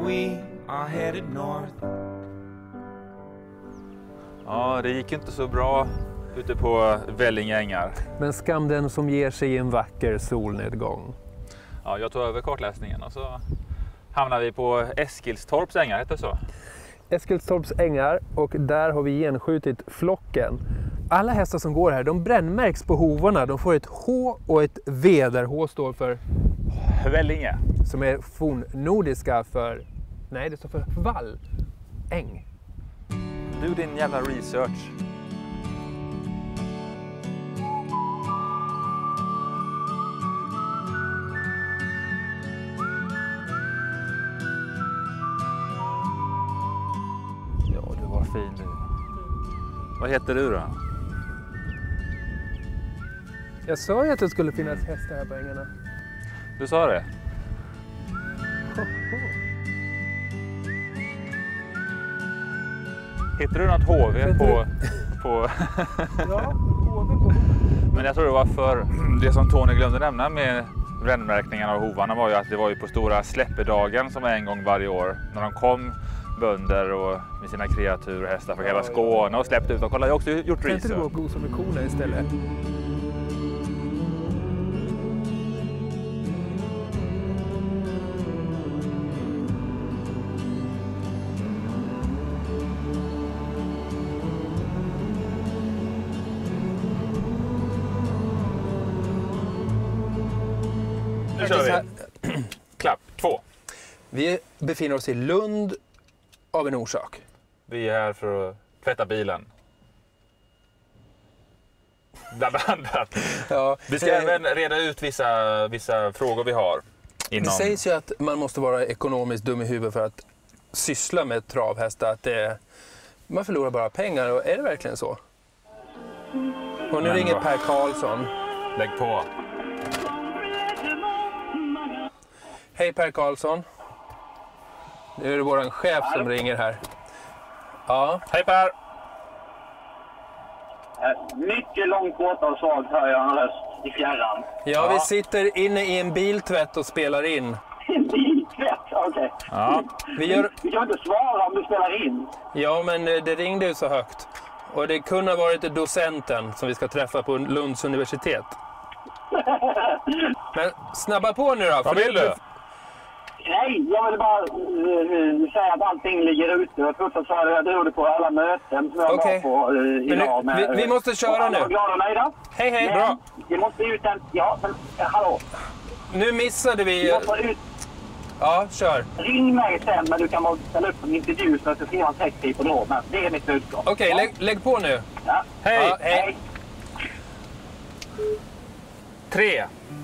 we are headed north. Ja, det gick inte så bra ute på Vellinge ängar. Men skam den som ger sig i en vacker solnedgång. Ja, jag tog över kartläsningen och så hamnade vi på Eskilstorps ängar, heter det så? Eskilstorps ängar, och där har vi genskjutit flocken. Alla hästar som går här, de brännmärks på hovarna. De får ett H och ett V, där H står för Vellinge. Som är fornnordiska för, nej det står för vall, äng. Du din jävla research. Ja, du var fin du. Vad heter du då? Jag sa ju att det skulle finnas hästar här på ängarna. Du sa det? Hittar du något HV på... Ja, HV på... Men jag tror det var för... Det som Tony glömde nämna med brännmärkningarna av hovarna var ju att det var ju på stora släppedagen som är en gång varje år. När de kom bönder och med sina kreatur och hästar från hela Skåne och släppte ut. Och kolla, jag har också gjort research. Kan inte du gå och gosa med korna istället? Nu kör vi. Klapp 2. Vi befinner oss i Lund av en orsak. Vi är här för att tvätta bilen. Bland annat. Ja, Vi ska även reda ut vissa frågor vi har. Det sägs ju att man måste vara ekonomiskt dum i huvudet för att syssla med travhästar. Att man förlorar bara pengar. Och är det verkligen så? Och nu ringer Per Karlsson. Lägg på. Hej Per Karlsson. Nu är det våran chef som ringer här. Ja. Hej Per! Mycket långt borta och svagt hör jag en röst i fjärran. Ja, vi sitter inne i en biltvätt och spelar in. En biltvätt? Okej. Ja. Vi gör... Du kan inte svara om du spelar in. Ja, men det ringde ju så högt. Och det kunde ha varit docenten som vi ska träffa på Lunds universitet. Men snabba på nu då. Vad vill du? Nej, jag vill bara säga att allting ligger ute. Jag tror att jag drog på alla möten som jag var på idag. Men vi måste köra nu. Glada och nöjda. Hej, hej. Men Bra. Det måste ut en... Ja, men hallå. Nu missade vi... Vi måste ut... Ja, kör. Ring mig sen, men du kan bara ställa upp en intervju så att det finns en text på då. Men det är mitt budskap. Okej, lägg på nu. Ja. Hej! Ja, hej. 3.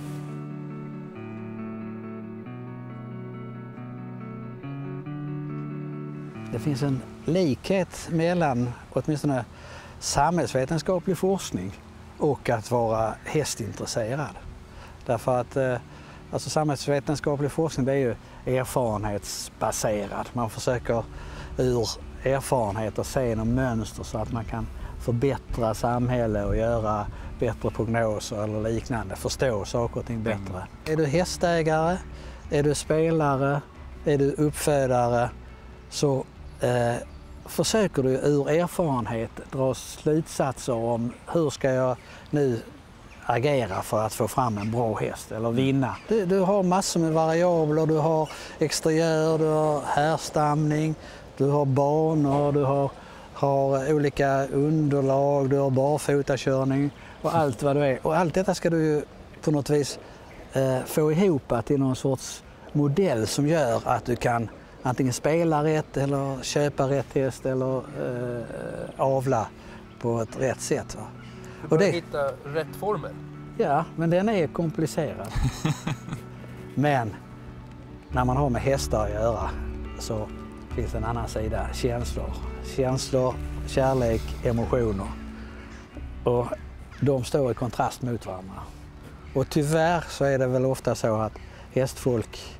Det finns en likhet mellan åtminstone samhällsvetenskaplig forskning och att vara hästintresserad. Därför att alltså samhällsvetenskaplig forskning, det är ju erfarenhetsbaserad. Man försöker ur erfarenheter se någon mönster så att man kan förbättra samhället och göra bättre prognoser eller liknande, förstå saker och ting bättre. Är du hästägare, är du spelare, är du uppfödare, så försöker du ur erfarenhet dra slutsatser om hur ska jag nu agera för att få fram en bra häst eller vinna. Du har massor med variabler, du har exteriör, du har härstamning, du har banor, du har olika underlag, du har barfotakörning och allt vad det är. Och allt detta ska du ju på något vis få ihop till någon sorts modell som gör att du kan antingen spela rätt eller köpa rätt häst eller avla på ett rätt sätt. Va? Och det hitta rätt former. Ja, men den är komplicerad. Men när man har med hästar att göra så finns en annan sida, känslor, kärlek, emotioner. Och de står i kontrast mot varandra. Och tyvärr så är det väl ofta så att hästfolk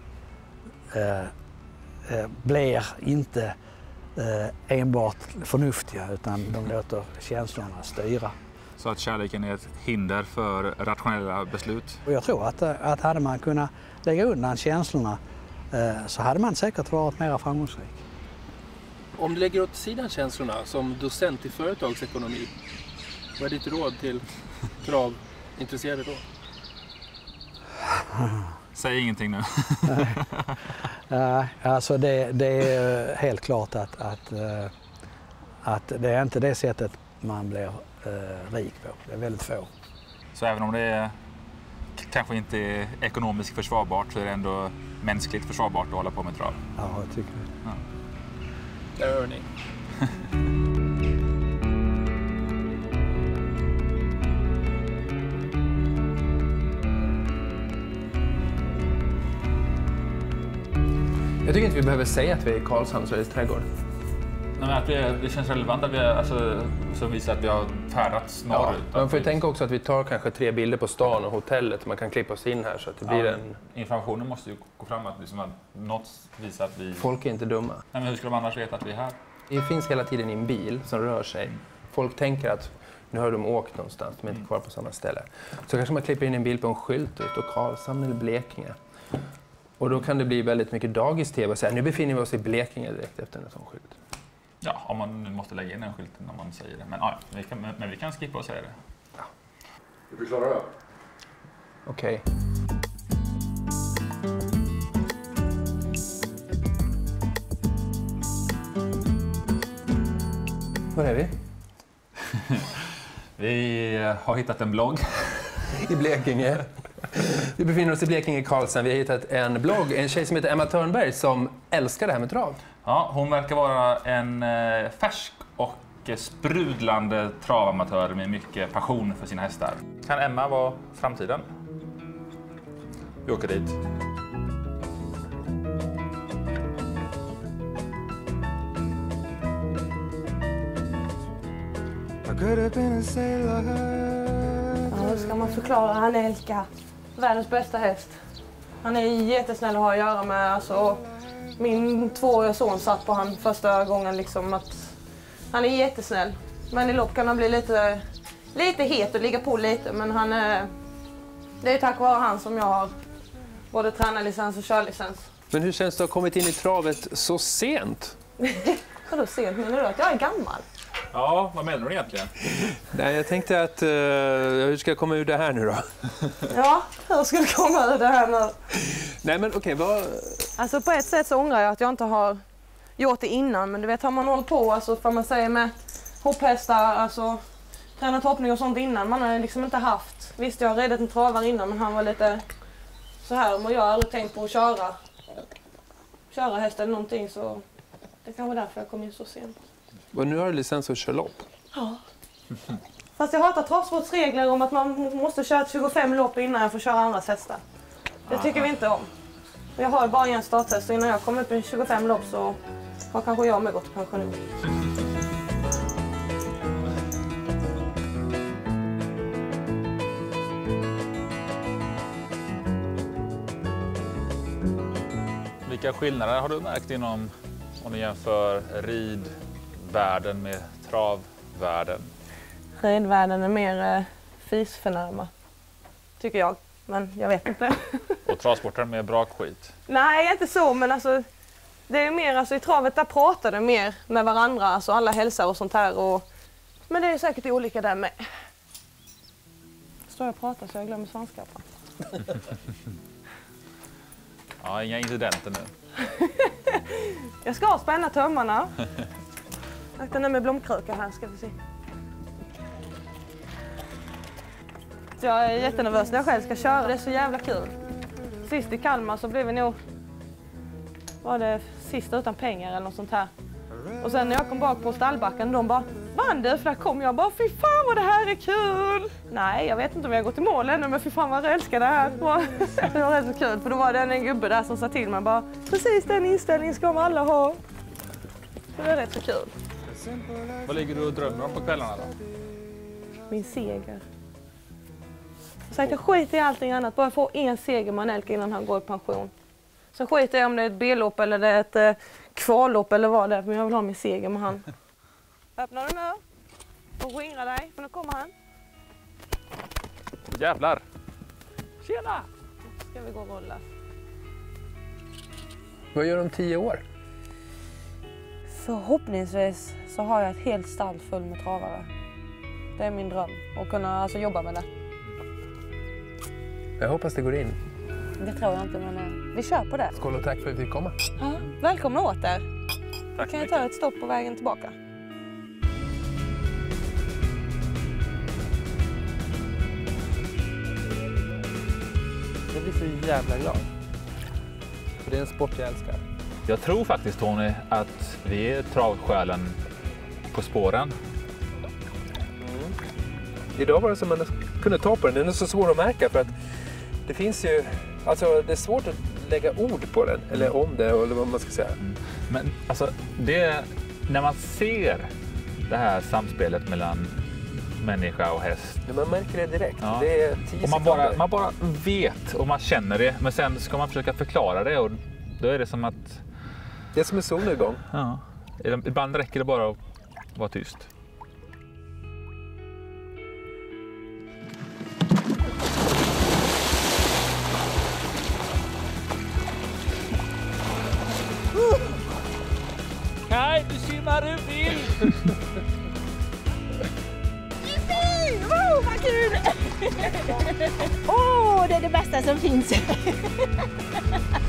blir inte enbart förnuftiga utan de låter känslorna styra. Så att kärleken är ett hinder för rationella beslut? Och jag tror att hade man kunnat lägga undan känslorna så hade man säkert varit mer framgångsrik. Om du lägger åt sidan känslorna som docent i företagsekonomi, vad är ditt råd till travintresserade då? Säg ingenting nu. Alltså det är helt klart att det är inte det sättet man blir rik på. Det är väldigt få. Så även om det är, kanske inte är ekonomiskt försvarbart så är det ändå mänskligt försvarbart att hålla på med trav? Ja, jag tycker det. Ja. Där hör ni. Jag tycker inte vi behöver säga att vi är i Karlshamns trädgård. Nej, men att det känns relevant att vi så visar att vi har färdats norrut. Ja, man får ju tänka också att vi tar kanske 3 bilder på stan och hotellet. Man kan klippa oss in här så att det blir en... Informationen måste ju gå fram att något visar att vi... Folk är inte dumma. Nej, men hur ska de annars veta att vi är här? Det finns hela tiden en bil som rör sig. Folk tänker att nu har de åkt någonstans, de är inte kvar på samma ställe. Så kanske man klipper in en bild på en skylt ut och Karlshamn eller Blekinge. Och då kan det bli väldigt mycket dagis-tv och säga nu befinner vi oss i Blekinge direkt efter en sån skylt. Ja, om man nu måste lägga in den skylten när man säger det. Men vi kan skippa och säga det. Ja. Är du klara då? Okej. Var är vi? Vi har hittat en blogg. I Blekinge. Vi befinner oss i Blekinge, Karlshamn. Vi har hittat en blogg, en tjej som heter Emma Törnberg som älskar det här med trav. Ja, hon verkar vara en färsk och sprudlande travamatör med mycket passion för sina hästar. Kan Emma vara framtiden? Vi åker dit. Ja, hur ska man förklara? Han älskar världens bästa häst. Han är jättesnäll att ha att göra med. Alltså, min 2-åriga son satt på han första gången. Liksom, att han är jättesnäll. Men i lopp kan han bli lite het och ligga på lite. Men han det är tack vare han som jag har både tränarlicens och körlicens. Men hur känns det att ha kommit in i travet så sent? Vadå sent? Menar du att jag är gammal? Ja, vad menar du egentligen? Nej, jag tänkte att hur ska jag komma ur det här nu då? Ja, hur ska det komma ur det här nu? Nej, men okej, vad... Alltså på ett sätt så ångrar jag att jag inte har gjort det innan. Men du vet, har man hållit på, alltså får man säga med hopphästar, alltså tränat hoppning och sånt innan. Man har liksom inte haft. Visst, jag har redat en travare innan, men han var lite så här. Och jag har aldrig tänkt på att köra häst eller någonting, så det kan vara därför jag kom in så sent. Och nu har du licens att köra lopp? Ja. Fast jag hatar travsportsregler om att man måste köra 25 lopp innan jag får köra andras hästar. Det tycker vi inte om. Jag har bara en starthäst, så innan jag kommer upp i 25 lopp så har kanske jag med gått i pension. Vilka skillnader har du märkt inom, om du jämför ridvärlden med travvärlden? Ridvärlden är mer fisförnärma, tycker jag. Men jag vet inte. Och travsporten med bra skit? Nej, inte så, men alltså, det är mer alltså, i travet där pratar det mer med varandra. Alltså alla hälsar och sånt här. Men det är säkert olika där med. Står jag och pratar så jag glömmer svanskappan. Ja, inga incidenter nu. Jag ska spänna tömmarna. Akta nu med blomkruka här, ska vi se. Jag är jättenervös när jag själv ska köra. Det är så jävla kul. Sist i Kalmar så blev vi nog... Var det sista utan pengar eller något sånt här. Och sen när jag kom bak på stallbacken, de bara... Vann du? För där kom jag bara, fy fan vad det här är kul! Nej, jag vet inte om jag har gått i mål ännu, men fy fan vad jag älskar det här. Det var rätt så kul, för då var det en gubbe där som sa till mig bara... Precis den inställningen ska alla ha. Det var rätt så kul. Vad ligger du och drömmer om på kvällarna då? Min seger. Så jag skiter i allting annat, bara få en seger med Anelka innan han går i pension. Så skiter jag om det är ett B-lopp eller det är ett kvallopp eller vad det är, men jag vill ha min seger med han. Öppnar du nu och skingra dig, för nu kommer han. Jävlar! Tjena! Ska vi gå och rolla. Vad gör du om 10 år? Förhoppningsvis så har jag ett helt stall full med travare. Det är min dröm att kunna jobba med det. Jag hoppas det går in. Det tror jag inte, men vi kör på det. Skål och tack för att vi fick komma. Ja, välkomna åter. Tack. Kan jag ta ett stopp på vägen tillbaka? Jag blir så jävla glad. För det är en sport jag älskar. Jag tror faktiskt, Tony, att vi är travsjälen på spåren. Idag var det som man kunde ta på den. Den är så svår att märka för att det finns ju... Alltså det är svårt att lägga ord på den. Eller om det, eller vad man ska säga. Men alltså, när man ser det här samspelet mellan människa och häst. Man märker det direkt. Ja. Det är 10 sekunder. Man bara vet och man känner det. Men sen ska man försöka förklara det och då är det som att... Det är som en solnedgång. Ja. Ibland räcker det bara att vara tyst. Nej, du simmar du vill! Jippi! Wow, vad kul! Det är det bästa som finns.